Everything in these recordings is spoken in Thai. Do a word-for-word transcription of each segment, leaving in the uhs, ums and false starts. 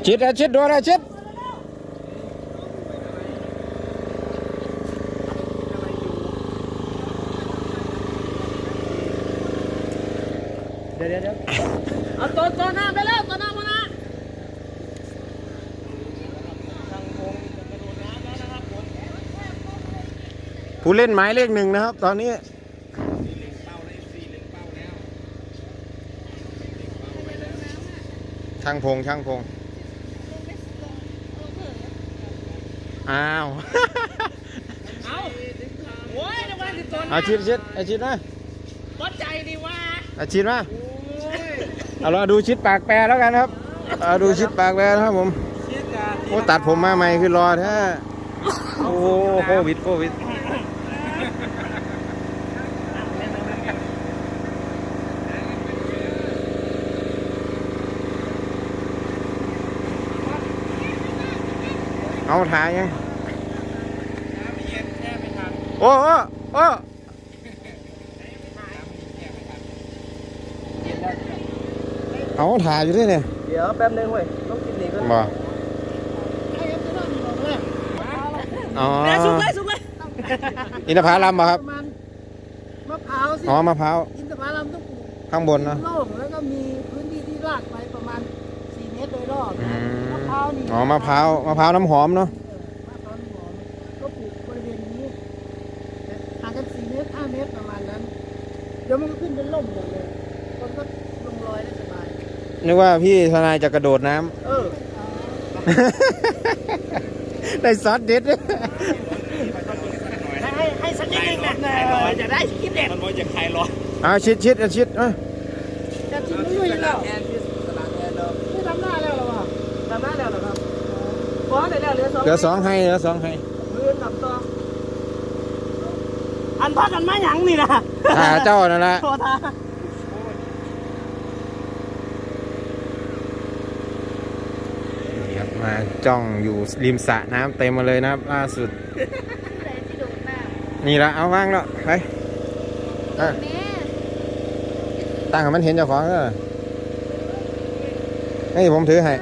ชิดอะชิดดูนะชิดเดี๋ยวเดี๋ยวเดี๋ยวเอาตัวตัวหน้าไปแล้วตัวหน้ามานะผู้เล่นหมายเลขหนึ่งนะครับตอนนี้ช่างพงช่างพงอ้าวเอาโอ้ยจะมาสิตัวเอาชิดชิดเอาชิดนะวัดใจดีว่าเอาชิดมาเอาเราดูชิดปากแปรแล้วกันครับเอาดูชิดปากแปรนะครับผมโอ้ตัดผมมาใหม่คือรอแท้โอ้โควิดโควิดเอาถ่ายยังโอ้โอ้โอ้เอาถ่ายอยู่ด้วยเนี่ยเดี๋ยวแป๊บนึงเว้ยต้องกินนี่ก่อนบ่อ๋อสุกเลยสุกเลยอินทผลัมบ่ครับมะพร้าวสิอ๋อมะพร้าวอินทผลัมต้องปลูกข้างบนนะโล่งแล้วก็มีพื้นที่ที่ลากไปประมาณสี่เมตรโดยรอบมะพร้าวนี่อ๋อมะพร้าวมะพร้าวน้ำหอมเนาะมะพร้าวน้ำหอมก็ปลูกบริเวณนี้ห่างกันสี่เมตรห้าเมตรประมาณนั้นเดี๋ยวมันก็ขึ้นเป็นล่มหมดเลยคนก็ลงรอยได้สบายนึกว่าพี่ทนายจะกระโดดน้ำเออได้ซอสเด็ดให้ให้สักนิดนึงนะจะได้คิดเด็ดมันจะคลายร้อนอ่าชิดชิดชิดเออจะชิดไม่ยุ่ยแล้วไม่ทำหน้าแล้วหรอวะทำหน้าแล้วหรอครับบอสได้แล้วเหลือสองเหลือสองให้เหลือสองให้มือกับตัวอันพักกันมาหยังนี่นะอ่าเจ้านั่นแหละมาจ้องอยู่ริมสระน้ำเต็มมาเลยนะครับล่าสุดนี่ละเอาว่างแล้วไปตั้งให้มันเห็นเจ้าของก็ให้ผมถือให้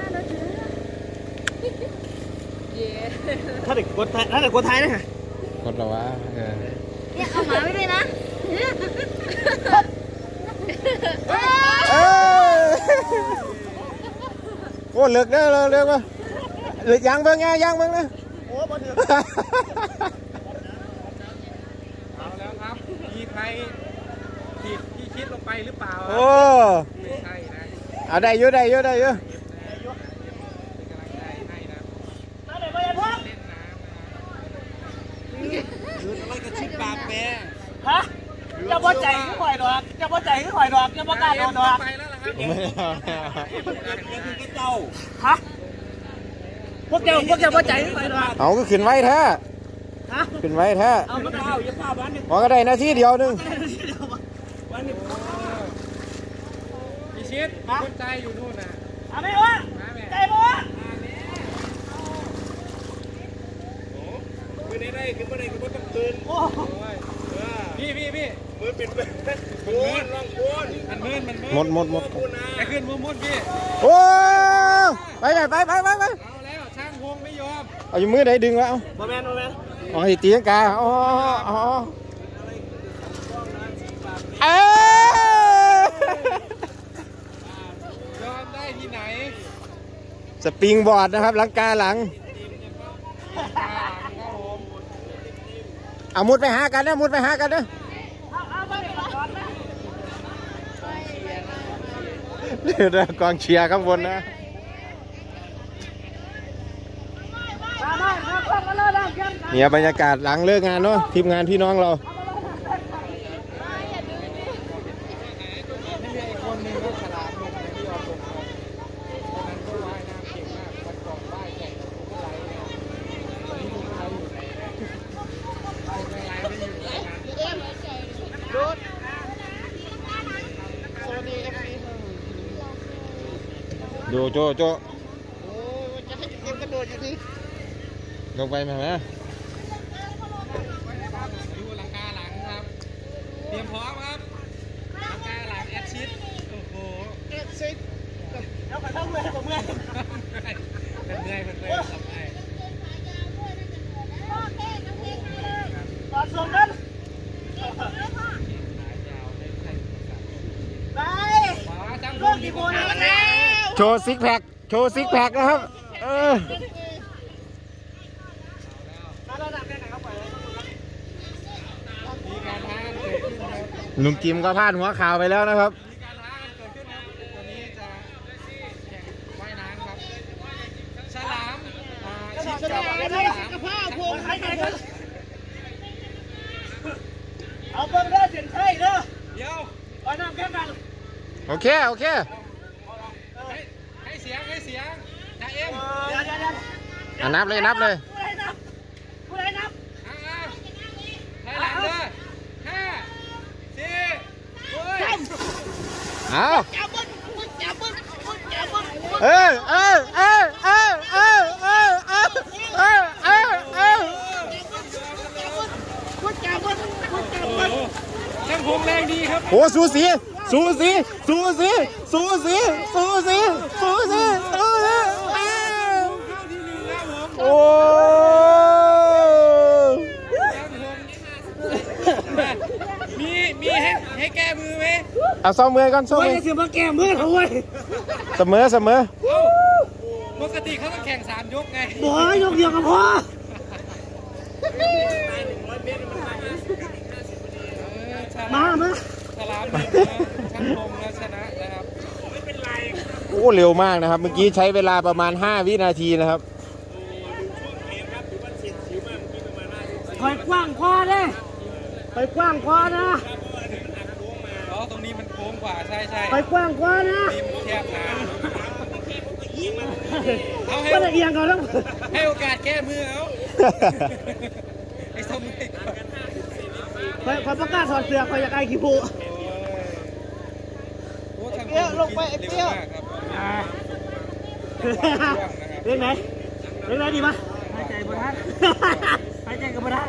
ถ้าเด็กกดไทยถ้าเด็กกดไทยนะกดหรอวะเออเนี่ยเอาหมาไม่ด้วยนะโอ้เลิกได้เลยเลิกวะหรือยางเบิ้งไงยางเบิ้งนะโอ้บอลเถื่อนเอาแล้วครับมีใครผิดที่คิดลงไปหรือเปล่าโอ้ไม่ใช่นะเอาได้เยอะได้เยอะได้เยอะเป็นกำลังใจให้นะมาเดี๋ยวไปยันพ่อเล่นน้ำนะยืนอะไรกับชิดปากแปรฮะจะบ่ใจก็ข่อยดอกจะบ่ใจก็ข่อยดอกจะบ่กล้าโดนดอกไปแล้วล่ะครับเป็นเจ้าฮะพวกเจ้าพวกเจ้าบ่ใจก็ข่อยดอกเอาก็ขึ้นไว้แท้ขึ้นไว้แท้เอามะพร้าวอย่าพาบ้านนี่พอก็ได้นาทีเดียวนึงวันนี้พี่ชิดคนใจอยู่นู่นน่ะเอาไหมวะใจบ่วะมือได้ได้ขึ้นมาได้ขึ้นมาต้องตื่นโอ้พี่พี่พี่มือปิดมือโอนลองโอนมันมืนมันมืนหมดหมดหมดไปขึ้นมุมมุดพี่โอ้ไปไปไปไปไปไปเอาแล้วช่างพงไม่ยอมเอาอยู่มือไหนดึงวะเอาโมเมนต์โมเมนต์อ๋อตีลังกาอ๋ออ๋อเออยอมได้ที่ไหนสปริงบอร์ดนะครับลังกาหลังเอามุดไปหากันนะมุดไปหากันนะเดี๋ยวกองเชียร์ข้างบนนะเนี่ยบรรยากาศหลังเลิกงานเนาะทีมงานพี่น้องเราดูโจโจโอ้จะให้เกมกระโดดอยู่ที่ลงไปไหมไหมดูหลังคาหลังครับเตรียมพร้อมครับหลังคาหลังแอดชิดโอ้โหแอดชิดแล้วกระทั่งเมื่อยกว่าเมื่อยอยเพิ่นเลยทำไงปอดส่งกันไปร่วมกี่โมงแล้วโชว์ซิกแพคโชว์ซิกแพคนะครับเออลุงจิมก็พลาดหัวข่าวไปแล้วนะครับมีการท้ากันเกิดขึ้นครับตัวนี้จะแข่งว่ายน้ำครับฉลามอ่าชิดกับฉลามกระเพาะพวงใครกันกันเอาเบิ้งเด้อเสียนไข่เด้อเดี๋ยวเอาน้ำแค่กันโอเคโอเคให้ให้เสียงให้เสียงจ่าเอ็มเดี๋ยวเดี๋ยวเดี๋ยวอ่ะนับเลยนับเลยผู้ใดนับผู้ใดนับอ่าถอยหลังเลยห้าสี่โอ้ยเอาจับเบิ้งจับเบิ้งจับเบิ้งเออเออเออเออเออเออเออเออเออเออคุณจับเบิ้งคุณจับเบิ้งช่างพงแรงดีครับโอ้สูสีสูสีสูสีสูสีสูสีสูสีสูสีเข้าที่หนึ่งแล้วผมโอ้มีมีให้ให้แก้มือไหมเอาซ้อมมือก่อนซ้อมโอ้ยมือเสียมาแก้มือเขาเว้ยเสมอเสมอเอ้าปกติเขาต้องแข่งสามยกไงบอกให้ยกเดียวกับพ่อ มามาฉลามนี่ช่างพงแล้วชนะนะครับโอ้เร็วมากนะครับ เมื่อกี้ใช้เวลาประมาณห้าวินาทีนะครับคอยกว้างพอเลยคอยกว้างพอนะอ๋อตรงนี้มันโค้งกว่าใช่ใช่คอยกว้างพอนะทีมแคบนะเอาให้ก็ละเอียงก่อนแล้วให้โอกาสแก้มือเอาไอ้สมุยคอยคอยประกาศถอดเสื้อคอยอยากไอ้ขี้ผูโอ้ทางเร็วมากครับเรื่องไหนเรื่องไหนดีมั้ยหายใจบ่ทันหายใจก็บ่ได้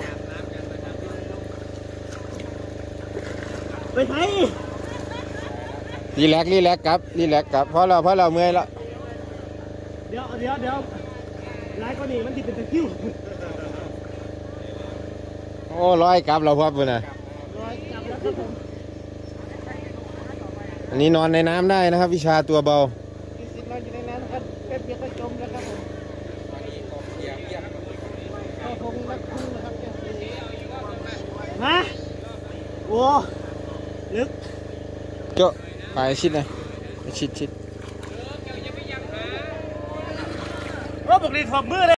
ไปไทยรีแลกซ์รีแลกซ์ครับรีแลกซ์ครับเพราะเราเพราะเราเมื่อยแล้วเดี๋ยวเดี๋ยวเดี๋ยวไล่ก็นี่มันติดเป็นตะคิวโอ้ร้อยกลับเราพบเลยนะร้อยจับแล้วครับผมอันนี้นอนในน้ำได้นะครับ วิชาตัวเบาอีกสิบเราอยู่ในนั้นนะครับแป๊บเดียวก็จมแล้วครับผมก็คงรักคู่นะครับมาโอ้ลึกเจ้าไปชิดเลยชิดชิดโอ้บอกดีถอดมือเลย